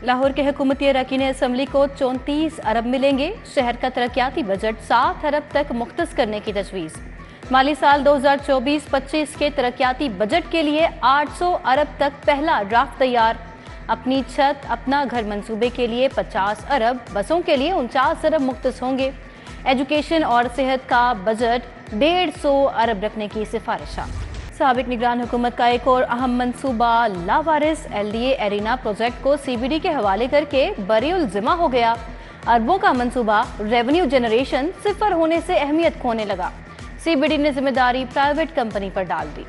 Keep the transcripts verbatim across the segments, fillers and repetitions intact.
लाहौर के हुकूमती अरकान असम्बली को चौंतीस अरब मिलेंगे। शहर का तरक्याती बजट सात अरब तक मुख्तस करने की तजवीज़। माली साल दो हज़ार चौबीस पच्चीस के तरक्याती बजट के लिए आठ सौ अरब तक पहला ड्राफ्ट तैयार। अपनी छत अपना घर मंसूबे के लिए पचास अरब, बसों के लिए उनचास अरब मुख्तस होंगे। एजुकेशन और सेहत का बजट डेढ़ सौ अरब रखने की सिफारिशा। साबिक निगरान हुकूमत का एक और अहम मंसूबा लावारिस L D A arena project को सी बी डी के हवाले करके बरीउल जिम्मा हो गया। अरबों का मंसूबा रेवेन्यू जनरेशन सिफर होने से अहमियत खोने लगा। सी बी डी ने जिम्मेदारी प्राइवेट कंपनी पर डाल दी।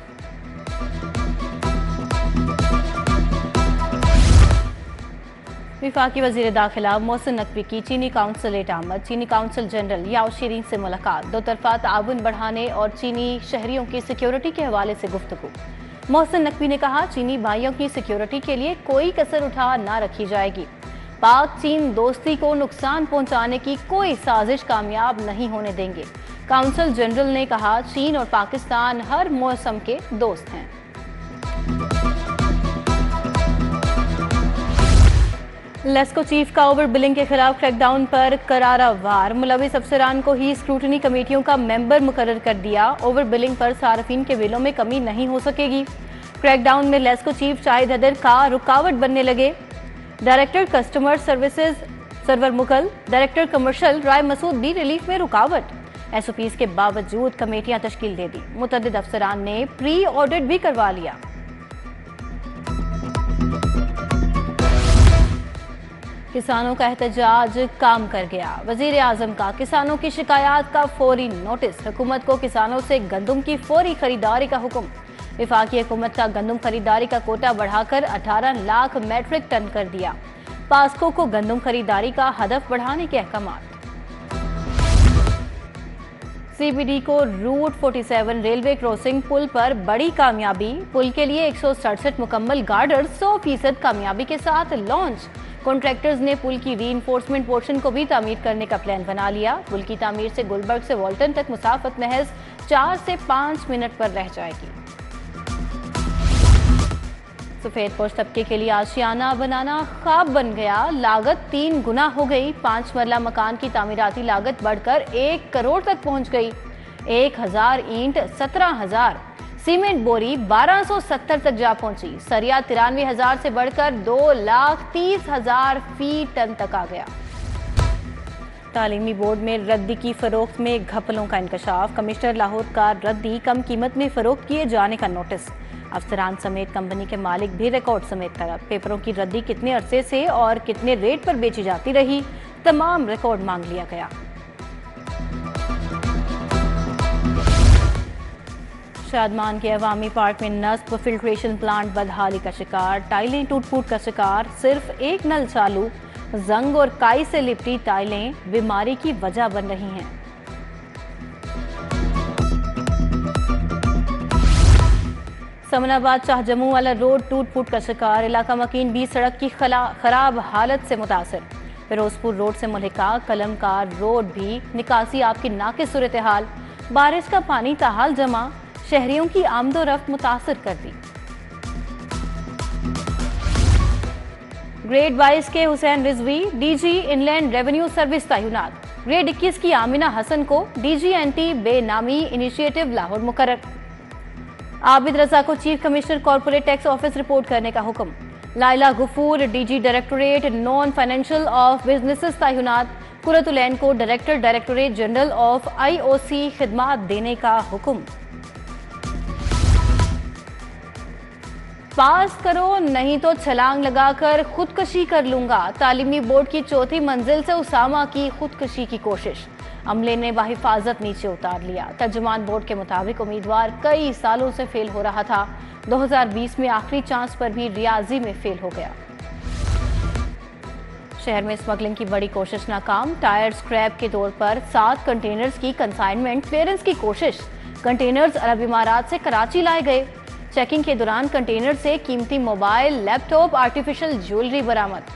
विफाकी वजीर दाखिला मोहसिन नकवी की चीनी काउंसलेट आमद। चीनी काउंसिल जनरल याओ शीरीन से मुलाकात। दो तरफा ताउन बढ़ाने और चीनी शहरियों की सिक्योरिटी के हवाले से गुफ्तगू। मोहसिन नकवी ने कहा, चीनी भाइयों की सिक्योरिटी के लिए कोई कसर उठा ना रखी जाएगी। पाक चीन दोस्ती को नुकसान पहुंचाने की कोई साजिश कामयाब नहीं होने देंगे। काउंसिल जनरल ने कहा, चीन और पाकिस्तान हर मौसम के दोस्त हैं। लेस्को चीफ का ओवर बिलिंग के खिलाफ क्रैकडाउन पर करारा वार। मुलविस अफसरान को ही स्क्रूटनी कमेटियों का मेंबर मुकर्रर कर दिया। ओवर बिलिंग पर सार्फिन के बिलों में कमी नहीं हो सकेगी। क्रैकडाउन में लेस्को चीफ शाहिद हैदर का रुकावट बनने लगे। Director customer services Sarwar Mughal, director commercial Rai Masood भी रिलीफ में रुकावट। एस ओ पीज के बावजूद कमेटियां तश्कील दे दी। मुतअद्दिद अफसरान ने प्री ऑडिट भी करवा लिया। किसानों का एहतजाज काम कर गया। वजीर आजम का किसानों की शिकायत का फौरी नोटिस। हुकूमत को किसानों से गंदम की फौरी खरीदारी का हुक्म। विफाकी हुकूमत का गंदम खरीदारी का कोटा बढ़ाकर अठारह लाख मैट्रिक टन कर दिया। पास्को को गंदम खरीदारी का हदफ बढ़ाने के अहकाम। सी बी डी को रूट सैंतालीस रेलवे क्रॉसिंग पुल पर बड़ी कामयाबी। पुल के लिए एक सौ सड़सठ मुकम्मल गार्डर सौ फीसद कामयाबी के साथ लॉन्च। कॉन्ट्रैक्टर्स ने पुल की रीइंफोर्समेंट पोर्शन को भी तामीर करने का प्लान बना लिया। पुल की तामीर से गुलबर्ग से वॉल्टन तक मुसाफत महज चार से पाँच मिनट पर रह जाएगी। सफेद पोश तबके के लिए आशियाना बनाना ख्वाब बन गया। लागत तीन गुना हो गई। पांच मरला मकान की तामीराती लागत बढ़कर एक करोड़ तक पहुंच गई। एक हजार ईंट सत्रह हजार, सीमेंट बोरी बारह सौ सत्तर तक जा पहुंची। सरिया तिरानवे हजार से बढ़कर दो लाख तीस हजार फी टन तक आ गया। तालीमी बोर्ड में रद्दी की फरोख्त में घपलों का इंकशाफ। कमिश्नर लाहौर का रद्दी कम कीमत में फरोख्त किए जाने का नोटिस। अफसरान समेत कंपनी के मालिक भी रिकॉर्ड समेत तरफ। पेपरों की रद्दी कितने अरसे से और कितने रेट पर बेची जाती रही, तमाम रिकॉर्ड मांग लिया गया। शादमान के अवामी पार्क में नस्ब फिल्ट्रेशन प्लांट बदहाली का शिकार। टाइलें टूट फूट का शिकार। सिर्फ एक नल चालू। जंग और काई से लिपटी टाइलें बीमारी की वजह बन रही हैं। समनाबाद शाहजमू वाला रोड टूट फूट का शिकार। इलाका मकीन भी सड़क की खराब हालत से मुतासर। फिरोजपुर रोड से मुल्हिका कलमकार रोड भी निकासी आपकी नाकिस सूरत हाल। बारिश का पानी ताहाल जमा, शहरियों की आमदोरफ्त मुतासर कर दी। ग्रेड बाईस के Hussain Rizvi DG inland revenue service तैनात। ग्रेड इक्कीस की आमिना हसन को DG anti benami initiative Lahore मुकर्रर। आबिद रजा को chief commissioner corporate tax office report करने का हुक्म। Laila Ghafoor DG directorate non financial of businesses तैनात। कुरतुलैन को director directorate general of I O C खिदमात देने का हुक्म। पास करो नहीं तो छलांग लगाकर खुदकशी कर लूंगा। तालीमी बोर्ड की चौथी मंजिल से उसामा की खुदकशी की कोशिश। अमले ने बाहिफाजत नीचे उतार लिया। तर्जुमान बोर्ड के मुताबिक उम्मीदवार कई सालों से फेल हो रहा था। दो हज़ार बीस में आखिरी चांस पर भी रियाजी में फेल हो गया। शहर में स्मगलिंग की बड़ी कोशिश नाकाम। टायर स्क्रैप के तौर पर सात कंटेनर्स की कंसाइनमेंट क्लियरेंस की कोशिश। कंटेनर्स अरब इमारात से कराची लाए गए। चेकिंग के दौरान कंटेनर से कीमती मोबाइल, लैपटॉप, आर्टिफिशियल ज्वेलरी बरामद।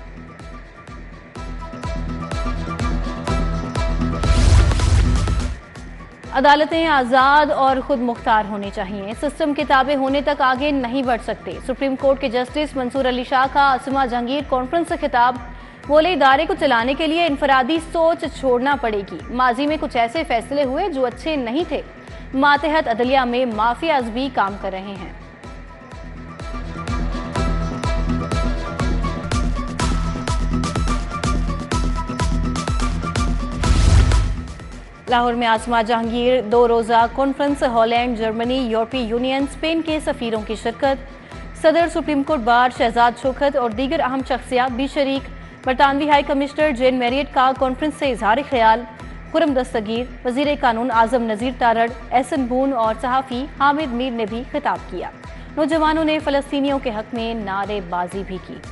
अदालतें आज़ाद और खुद मुख्तार होनी चाहिए, सिस्टम के ताबे होने तक आगे नहीं बढ़ सकते। सुप्रीम कोर्ट के जस्टिस मंसूर अली शाह का आसिमा जहांगीर कॉन्फ्रेंस से खिताब। बोले, इदारे को चलाने के लिए इनफरादी सोच छोड़ना पड़ेगी। माजी में कुछ ऐसे फैसले हुए जो अच्छे नहीं थे। मातहत अदलिया में माफियाज भी काम कर रहे हैं। लाहौर में आसिमा जहांगीर दो रोज़ा कॉन्फ्रेंस। हॉलैंड, जर्मनी, यूरोपीय यूनियन, स्पेन के सफीरों की शिरकत। सदर supreme court bar Shahzad Shaukat और दीगर अहम शख्सियात भी शरीक। बरतानवी हाई कमिश्नर जेन मैरियट का कॉन्फ्रेंस से इजहार ख्याल। खुरम दस्तगीर, वजीर कानून आजम नज़ीर तारड़, एहसन बून और सहाफ़ी हामिद मीर ने भी खिताब किया। नौजवानों ने फ़लस्तीनियों के हक में नारेबाजी भी की।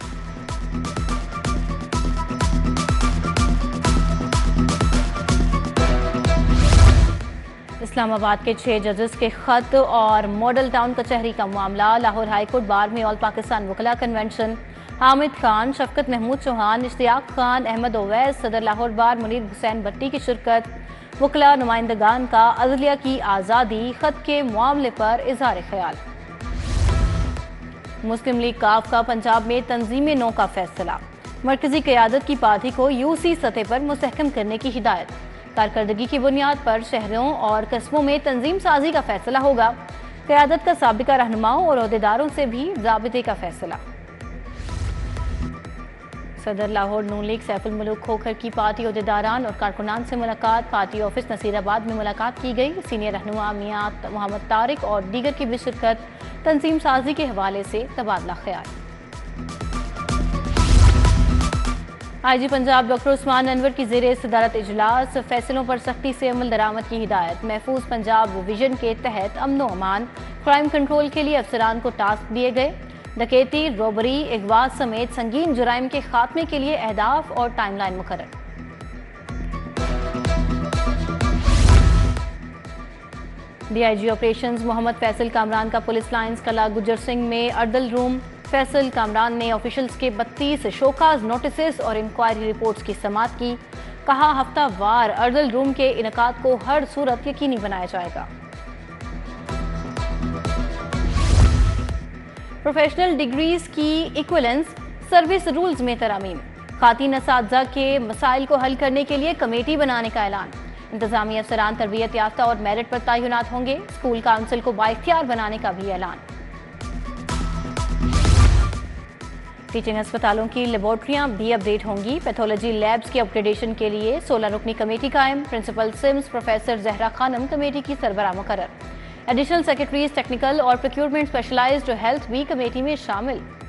इस्लामाबाद के छह जजेस के खत और मॉडल टाउन कचहरी का मामला। लाहौर हाई कोर्ट बार में ऑल पाकिस्तान वकला कन्वेंशन। हामिद खान, शफकत महमूद चौहान, इश्तियाक खान, अहमद ओवैस, सदर लाहौर बार मुनीर हुसैन भट्टी की शिरकत। वकला नुमाइंदगान का अदलिया की आज़ादी खत के मामले पर इजहार ख्याल। मुस्लिम लीग काफ का पंजाब में तंजीम नौ का फैसला। मरकजी क़यादत की पार्टी को यूसी सतह पर मुस्तहकम करने की हिदायत। कारकर्दगी की बुनियाद पर शहरों और कस्बों में तंजीम साजी का फैसला होगा। क़यादत का साबिका रहनुमाओं और अहदेदारों से भी राबिते का फैसला। सदर लाहौर नून लीग सैफुल मुल्क खोखर की पार्टी अहदेदारान और कारकुनान से मुलाकात। पार्टी ऑफिस नसीराबाद में मुलाकात की गई। सीनियर रहनुमा मियां मोहम्मद तारिक और दीगर की भी शिरकत। तंजीम साजी के हवाले से तबादला ख्याल। I G Punjab doctor Usman Anwar की ज़ेरे सदारत इजलास। फैसलों पर सख्ती से अमल दरामद की हिदायत। महफूज पंजाब विजन के तहत अमन अमान क्राइम कंट्रोल के लिए अफसरान को टास्क दिए गए। डकैती, रॉबरी, अगवा समेत संगीन जुराइम के खात्मे के लिए अहदाफ और टाइमलाइन मुकर्रर। डीआईजी ऑपरेशंस मोहम्मद फैसल कामरान का पुलिस लाइंस कला गुजर सिंह में अर्दल रूम। फैसल कामरान ने ऑफिशियल्स के बत्तीस शोकाज नोटिस और इंक्वायरी रिपोर्ट्स की समाअत की। कहा, हफ्ता वार अर्दल रूम के इनकाद को हर सूरत यकीनी बनाया जाएगा। प्रोफेशनल डिग्रीज की इक्विवेलेंस सर्विस रूल्स में तरमीम। खातीन असातिज़ा के मसाइल को हल करने के लिए कमेटी बनाने का ऐलान। इंतजामी अफसरान तरबियत याफ्ता और मेरिट पर तैनात होंगे। स्कूल काउंसिल को बाइख्तियार बनाने का भी ऐलान। टीचिंग अस्पतालों की लेबोरेटरियां भी अपडेट होंगी। पैथोलॉजी लैब्स की अपग्रेडेशन के लिए सोलह रुकनी कमेटी कायम। Principal SIMS professor Zahra Khanam committee की सरबराह मुकर्रर। एडिशनल सेक्रेटरीज टेक्निकल और प्रोक्योरमेंट स्पेशलाइज्ड हेल्थ भी कमेटी में शामिल।